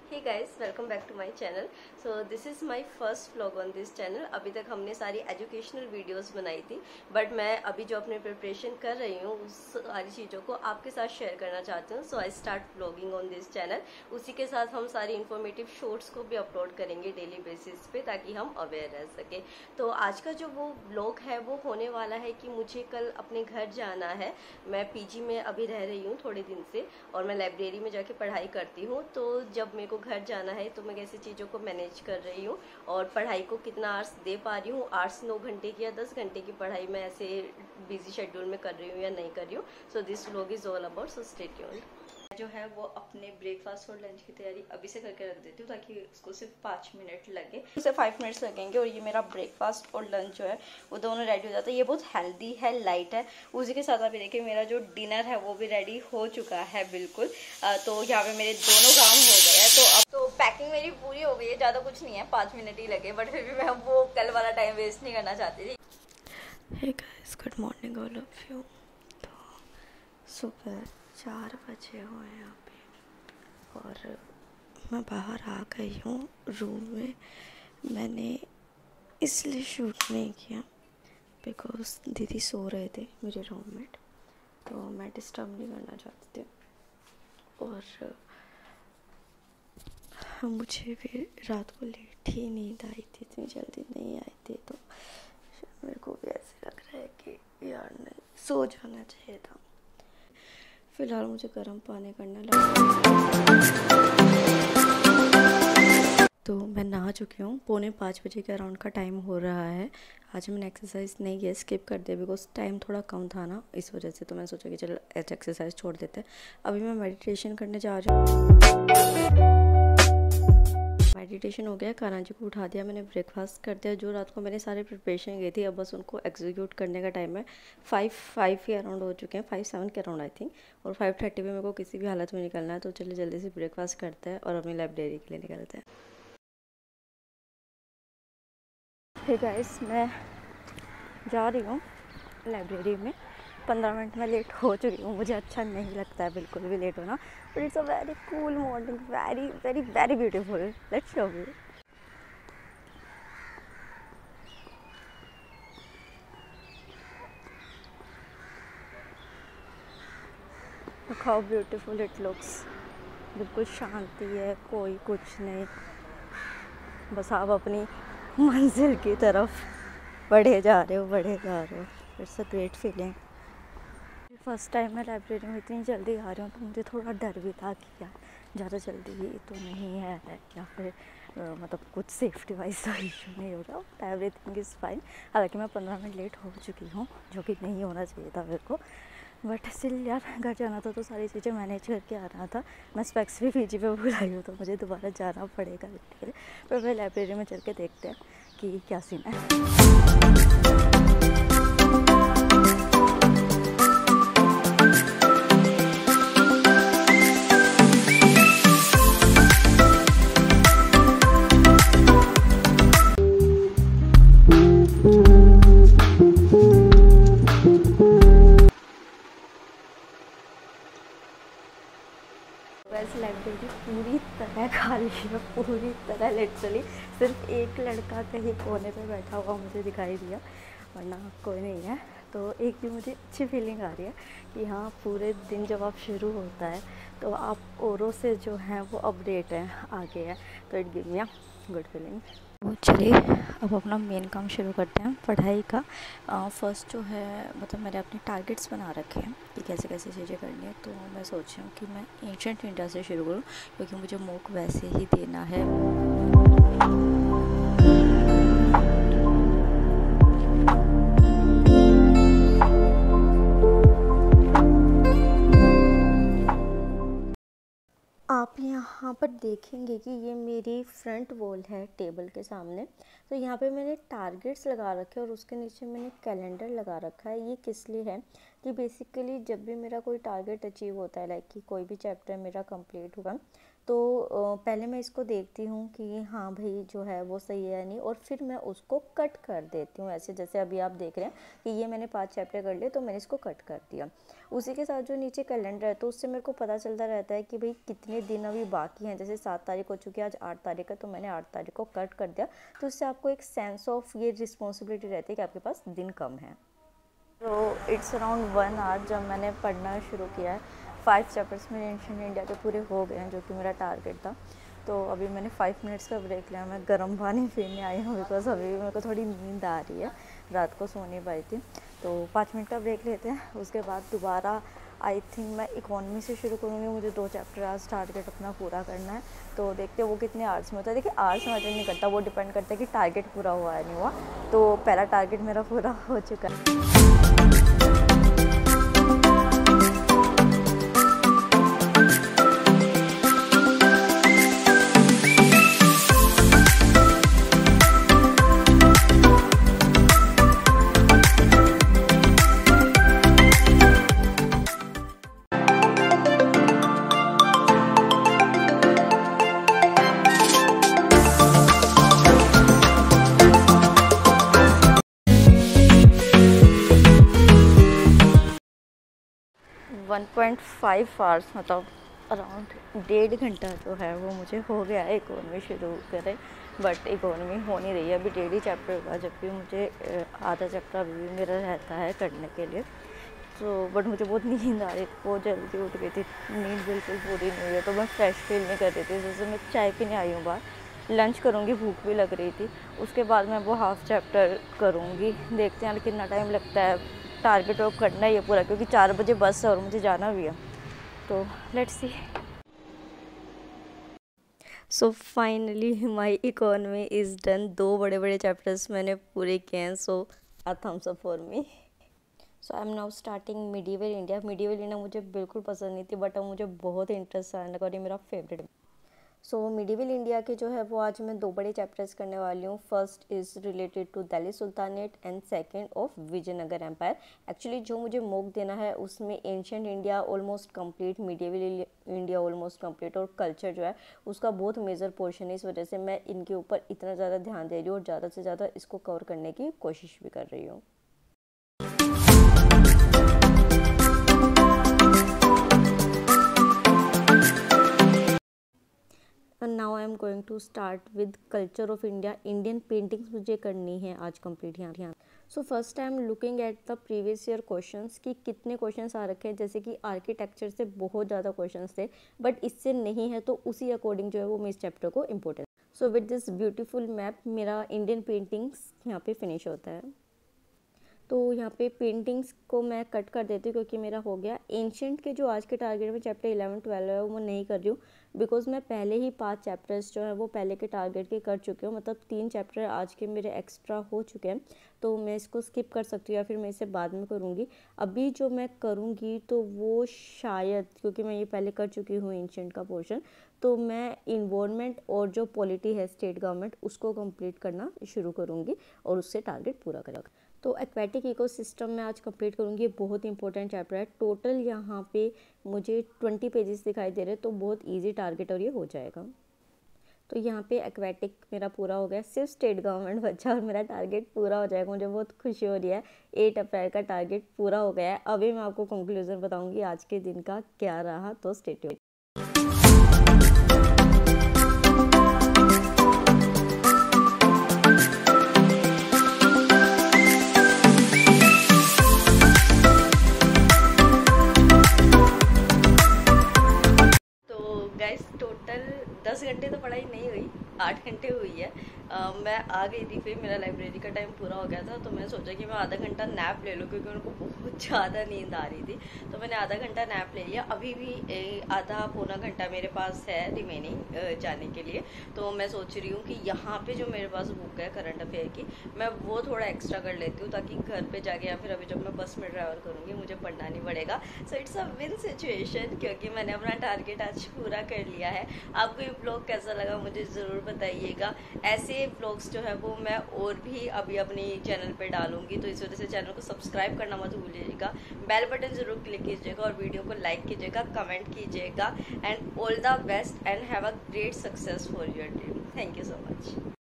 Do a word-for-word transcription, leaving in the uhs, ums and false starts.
Hey guys, welcome back to my channel. So this is my first vlog on this channel. अभी तक हमने सारी educational videos बनाई थी, बट मैं अभी जो अपने प्रिपरेशन कर रही हूँ उस सारी चीज़ों को आपके साथ शेयर करना चाहती हूँ। So I start vlogging on this channel. उसी के साथ हम सारी इन्फॉर्मेटिव शॉर्ट्स को भी अपलोड करेंगे डेली बेसिस पे, ताकि हम अवेयर रह सके। तो आज का जो वो व्लॉग है वो होने वाला है कि मुझे कल अपने घर जाना है। मैं पीजी में अभी रह रही हूँ थोड़े दिन से, और मैं लाइब्रेरी में जाके पढ़ाई करती हूँ। तो जब मेरे को घर जाना है तो मैं कैसे चीज़ों को मैनेज कर रही हूँ और पढ़ाई को कितना आवर्स दे पा रही हूँ। आवर्स नौ घंटे की या दस घंटे की पढ़ाई मैं ऐसे बिजी शेड्यूल में कर रही हूँ या नहीं कर रही हूँ। So this vlog is all about, so stay tuned. जो है वो अपने ब्रेकफास्ट और लंच की तैयारी अभी से करके रख देती हूँ, ताकि उसको सिर्फ पाँच मिनट लगे, उसे फाइव मिनट्स लगेंगे और ये मेरा ब्रेकफास्ट और लंच जो है वो दोनों रेडी हो जाता है। ये बहुत हेल्दी है, लाइट है। उसी के साथ अभी देखिए मेरा जो डिनर है वो भी रेडी हो चुका है बिल्कुल। आ, तो यहाँ पे मेरे दोनों काम हो गए हैं। तो अब तो पैकिंग मेरी पूरी हो गई है, ज़्यादा कुछ नहीं है, पाँच मिनट ही लगे, बट फिर भी मैं वो कल वाला टाइम वेस्ट नहीं करना चाहती थी। Hey guys, good morning all of you. तो सुबह चार बजे हुए हैं यहाँ पे और मैं बाहर आ गई हूँ रूम में। मैंने इसलिए शूट नहीं किया बिकॉज दीदी सो रहे थे मेरे रूममेट, तो मैं डिस्टर्ब नहीं करना चाहती थी। और मुझे भी रात को लेट ही नींद आई थी, इतनी जल्दी नहीं आई थी। तो मेरे को भी ऐसे लग रहा है कि यार नहीं, सो जाना चाहिए था। फिलहाल मुझे गर्म पानी करना लगा। तो मैं नहा चुकी हूँ। पौने पाँच बजे के अराउंड का टाइम हो रहा है। आज मैंने एक्सरसाइज नहीं किया, स्किप कर दिया बिकॉज टाइम थोड़ा कम था ना, इस वजह से। तो मैं सोचा कि चलो ऐसे एक्सरसाइज छोड़ देते हैं। अभी मैं मेडिटेशन करने जा रही हूँ। मेडिटेशन हो गया, कान्हा जी को उठा दिया, मैंने ब्रेकफास्ट कर दिया। जो रात को मैंने सारी प्रिपरेशन की थी अब बस उनको एग्जीक्यूट करने का टाइम है। फाइव फाइव के अराउंड हो चुके हैं, फाइव सेवन के अराउंड आई थिंक, और फाइव थर्टी में मेरे को किसी भी हालत में निकलना है। तो चलिए जल्दी से ब्रेकफास्ट करते हैं और अपनी लाइब्रेरी के लिए निकलते हैं। हे गाइस, मैं जा रही हूँ लाइब्रेरी में। पंद्रह मिनट में लेट हो चुकी हूँ। मुझे अच्छा नहीं लगता है बिल्कुल भी लेट होना, but it's a very cool morning, very very very beautiful. Let's show you. Look how beautiful it looks। बिल्कुल शांति है, कोई कुछ नहीं, बस आप अपनी मंजिल की तरफ बढ़े जा रहे हो बढ़े जा रहे हो। It's a great feeling. First time मैं लाइब्रेरी में इतनी जल्दी आ रही हूँ, तो मुझे थोड़ा डर भी था कि यार ज़्यादा जल्दी तो नहीं है या फिर आ, मतलब कुछ सेफ्टी वाइज का इशू नहीं होगा। Everything is fine. हालांकि मैं पंद्रह मिनट लेट हो चुकी हूँ, जो कि नहीं होना चाहिए था मेरे को, बट स्टिल यार घर जाना था तो सारी चीज़ें मैनेज करके आना था। मैं स्पेक्स भी पीजी पे भूल आई हूँ, तो मुझे दोबारा जाना पड़ेगा लेने के लिए। पर मैं लाइब्रेरी में चल के देखते हैं कि क्या सीन है। वैसे लाइब्रेरी पूरी तरह खाली है, पूरी तरह लिटरली। सिर्फ एक लड़का कहीं कोने पे बैठा हुआ मुझे दिखाई दिया, वरना कोई नहीं है। तो एक भी मुझे अच्छी फीलिंग आ रही है कि हाँ, पूरे दिन जब आप शुरू होता है तो आप औरों से जो है वो अपडेट है, आगे है। तो it give me a good feeling. तो चलिए अब अपना मेन काम शुरू करते हैं, पढ़ाई का। फर्स्ट जो है, मतलब मैंने अपने टारगेट्स बना रखे हैं कि कैसे कैसे चीज़ें करनी है। तो मैं सोच रही हूँ कि मैं एंशिएंट इंडिया से शुरू करूँ, क्योंकि मुझे मॉक वैसे ही देना है। आप यहाँ पर देखेंगे कि ये मेरी फ्रंट वॉल है टेबल के सामने। तो यहाँ पे मैंने टारगेट्स लगा रखे हैं और उसके नीचे मैंने कैलेंडर लगा रखा है। ये किस लिए है कि बेसिकली जब भी मेरा कोई टारगेट अचीव होता है, लाइक कि कोई भी चैप्टर मेरा कंप्लीट हुआ, तो पहले मैं इसको देखती हूँ कि हाँ भाई जो है वो सही है या नहीं, और फिर मैं उसको कट कर देती हूँ। ऐसे जैसे अभी आप देख रहे हैं कि ये मैंने पांच चैप्टर कर लिए तो मैंने इसको कट कर दिया। उसी के साथ जो नीचे कैलेंडर है तो उससे मेरे को पता चलता रहता है कि भाई कितने दिन अभी बाकी हैं। जैसे सात तारीख हो चुकी है, आज आठ तारीख है, तो मैंने आठ तारीख को कट कर दिया। तो इससे आपको एक सेंस ऑफ ये रिस्पॉन्सिबिलिटी रहती है कि आपके पास दिन कम है। तो इट्स अराउंड वन आवर जब मैंने पढ़ना शुरू किया है। फाइव चैप्टर्स मेरे एंशिएंट इंडिया के पूरे हो गए हैं, जो कि मेरा टारगेट था। तो अभी मैंने फाइव मिनट्स का ब्रेक लिया। मैं गर्म पानी पीने आई हूँ बिकॉज अभी मेरे को थोड़ी नींद आ रही है, रात को सो नहीं पाई थी। तो पाँच मिनट का ब्रेक लेते हैं, उसके बाद दोबारा आई थिंक मैं इकोनॉमी से शुरू करूँगी। मुझे दो चैप्टर आज टारगेट अपना पूरा करना है, तो देखते हैं वो कितने आवर्स में होता है। देखिए आवर्स में मैटर नहीं करता, वो डिपेंड करता है कि टारगेट पूरा हुआ है नहीं हुआ। तो पहला टारगेट मेरा पूरा हो चुका है। वन पॉइंट फाइव आवर्स मतलब अराउंड डेढ़ घंटा जो है वो मुझे हो गया है इकोनॉमी शुरू करें, बट इकोनॉमी हो नहीं रही है। अभी डेढ़ ही चैप्टर होगा, जबकि मुझे आधा चैप्टर अभी भी मेरा रहता है करने के लिए। तो बट मुझे बहुत नींद आ रही थी, बहुत जल्दी उठ गई थी, नींद बिल्कुल पूरी नहीं हुई है। तो मैं फ्रेश फील नहीं कर रही थी। जैसे मैं चाय पीने आई हूँ बाहर, लंच करूँगी, भूख भी लग रही थी। उसके बाद मैं वो हाफ़ चैप्टर करूँगी, देखते हैं कितना टाइम लगता है। टारगेट और करना ही है पूरा, क्योंकि चार बजे बस है और मुझे जाना भी है। तो let's see. So finally my economy is done. दो बड़े बड़े चैप्टर्स मैंने पूरे किए हैं। So a thumbs up for me. So I am now starting medieval India. Medieval India मुझे बिल्कुल पसंद नहीं थी, बट अब मुझे बहुत इंटरेस्ट आने लगा और ये मेरा फेवरेट। सो मिडीवल इंडिया के जो है वो आज मैं दो बड़े चैप्टर्स करने वाली हूँ। First is related to Delhi sultanate and second of Vijayanagar empire. Actually जो मुझे मॉक देना है उसमें ancient India almost complete, medieval India almost complete, और कल्चर जो है उसका बहुत मेजर पोर्शन है। इस वजह से मैं इनके ऊपर इतना ज़्यादा ध्यान दे रही हूँ और ज़्यादा से ज़्यादा इसको कवर करने की कोशिश भी कर रही हूँ। And now I am going to start with culture of India. Indian paintings मुझे करनी है आज कंप्लीट यहाँ यहाँ। So first time looking at the previous year questions कि कितने क्वेश्चंस आ रखे हैं। जैसे कि आर्किटेक्चर से बहुत ज़्यादा क्वेश्चंस थे, बट इससे नहीं है, तो उसी अकॉर्डिंग जो है वो मैं इस चैप्टर को important. So with this beautiful map मेरा इंडियन पेंटिंग्स यहाँ पे फिनिश होता है। तो यहाँ पे पेंटिंग्स को मैं कट कर देती हूँ क्योंकि मेरा हो गया। एंशिएंट के जो आज के टारगेट में चैप्टर इलेवन ट्वेल्व है वो मैं नहीं कर रही हूँ, बिकॉज मैं पहले ही पांच चैप्टर्स जो है वो पहले के टारगेट के कर चुकी हूँ। मतलब तीन चैप्टर आज के मेरे एक्स्ट्रा हो चुके हैं, तो मैं इसको स्किप कर सकती हूँ या फिर मैं इसे बाद में करूँगी। अभी जो मैं करूँगी तो वो शायद, क्योंकि मैं ये पहले कर चुकी हूँ एंशिएंट का पोर्शन, तो मैं इन्वायरमेंट और जो पॉलिटी है स्टेट गवर्नमेंट उसको कंप्लीट करना शुरू करूँगी और उससे टारगेट पूरा करेगा। तो एक्वेटिक इकोसिस्टम में आज कंप्लीट करूँगी। बहुत इंपॉर्टेंट चैप्टर है। टोटल यहाँ पे मुझे ट्वेंटी पेजेस दिखाई दे रहे हैं, तो बहुत इजी टारगेट और ये हो जाएगा। तो यहाँ पे एक्वेटिक मेरा पूरा हो गया, सिर्फ स्टेट गवर्नमेंट बचा और मेरा टारगेट पूरा हो जाएगा। मुझे बहुत खुशी हो रही है। एट अप्रैल का टारगेट पूरा हो गया है। अभी मैं आपको कंक्लूजन बताऊँगी आज के दिन का क्या रहा, तो स्टे ट्यून्ड। दस घंटे तो पढ़ाई नहीं हुई, आठ घंटे हुई है। आ, मैं आ गई थी, फिर मेरा लाइब्रेरी का टाइम पूरा हो गया था, तो मैं सोचा कि मैं आधा घंटा नैप ले लूँ क्योंकि उनको बहुत ज़्यादा नींद आ रही थी। तो मैंने आधा घंटा नैप ले लिया। अभी भी ए, आधा पौना घंटा मेरे पास है रिमेनिंग जाने के लिए। तो मैं सोच रही हूँ कि यहाँ पे जो मेरे पास बुक है करंट अफेयर की, मैं वो थोड़ा एक्स्ट्रा कर लेती हूँ ताकि घर पे जाके या फिर अभी जब मैं बस में ट्रैवल करूँगी मुझे पढ़ना नहीं पड़ेगा। So it's a win situation, क्योंकि मैंने अपना टारगेट आज पूरा कर लिया है। आपको ये ब्लॉग कैसा लगा मुझे ज़रूर बताइएगा। ऐसे आगे व्लॉग्स जो है वो मैं और भी अभी अपने चैनल पे डालूंगी, तो इस वजह से चैनल को सब्सक्राइब करना मत भूलिएगा, बेल बटन जरूर क्लिक कीजिएगा और वीडियो को लाइक कीजिएगा, कमेंट कीजिएगा। And all the best and have a great success for your dream. Thank you so much.